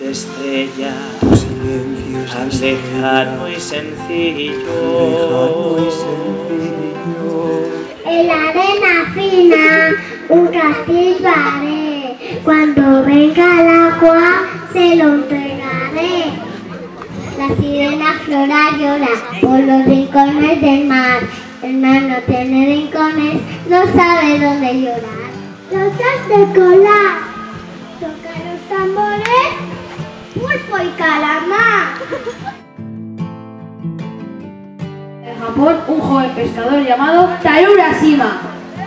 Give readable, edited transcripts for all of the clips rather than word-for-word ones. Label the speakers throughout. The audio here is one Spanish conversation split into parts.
Speaker 1: estrellas,
Speaker 2: tu silencio es
Speaker 1: tan lejano y sencillo.
Speaker 3: En la arena fina un castillo haré, cuando venga el agua se lo entregaré. La sirena Flora llora por los rincones del mar. El mar no tiene rincones, no sabe dónde llorar. Los has de colar, tocan los tambores, pulpo y calamar.
Speaker 4: En Japón, un joven pescador llamado Taru Urashima.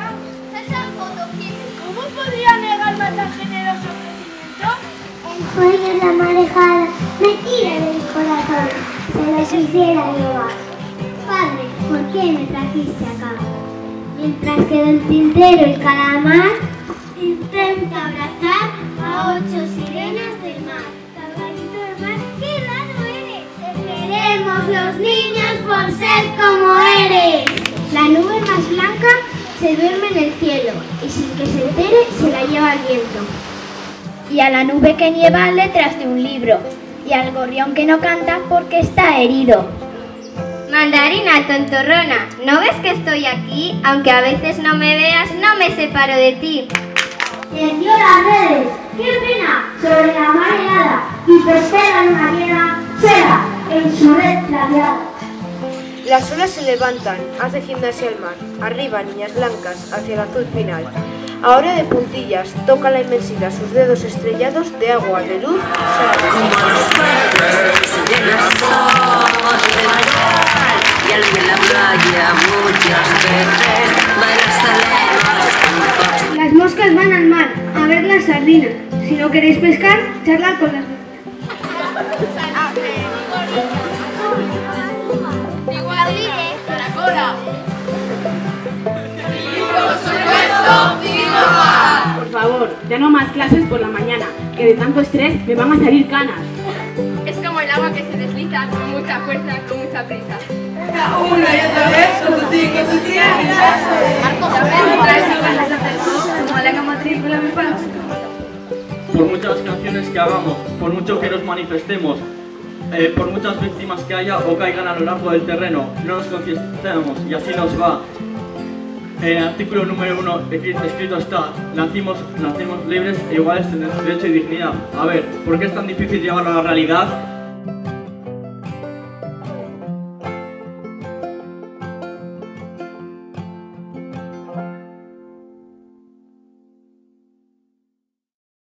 Speaker 3: ¿Cómo podría negarme a tan generoso ofrecimiento? El fuego de la marejada me tira del corazón, se lo quisiera llevar. Padre, ¿por qué me trajiste acá? Mientras que Don Tintero y Calamar intenta abrazar a 8 sirenas del mar. Caballito del mar, qué raro eres. Te queremos los niños por ser como eres. La nube más blanca se duerme en el cielo y sin que se entere se la lleva el viento.
Speaker 5: Y a la nube que nieva letras de un libro, y al gorrión que no canta porque está herido.
Speaker 6: Mandarina tontorrona, ¿no ves que estoy aquí? Aunque a veces no me veas, no me separo de ti.
Speaker 3: Tendió las redes, qué pena, sobre la mar helada, y pesquera en una llena, seda en su red plateada.
Speaker 7: Las olas se levantan, hace gimnasia el mar. Arriba, niñas blancas, hacia el azul final. Ahora de puntillas, toca la inmensidad sus dedos estrellados de agua, de luz, sal.
Speaker 8: Como los padres de las ojos del mar, y al de la playa muchos peces van a salir.
Speaker 4: Las moscas van al mar a ver las sardinas. Si no queréis pescar, charlad con las niñas.
Speaker 9: Por favor, ya no más clases por la mañana, que de tanto estrés me van a salir canas.
Speaker 10: Es como el agua que se desliza con mucha fuerza, con mucha prisa.
Speaker 11: Una y otra vez, con tu tío, con tu tía, en casa.
Speaker 10: Marcos, traes a ganas de hacer todo, como la matrícula me pasa.
Speaker 12: Por muchas canciones que hagamos, por mucho que nos manifestemos, por muchas víctimas que haya o caigan a lo largo del terreno, no nos concienciamos y así nos va. En el artículo número 1 escrito está: nacimos libres e iguales en derecho y dignidad. A ver, ¿por qué es tan difícil llevarlo a la realidad?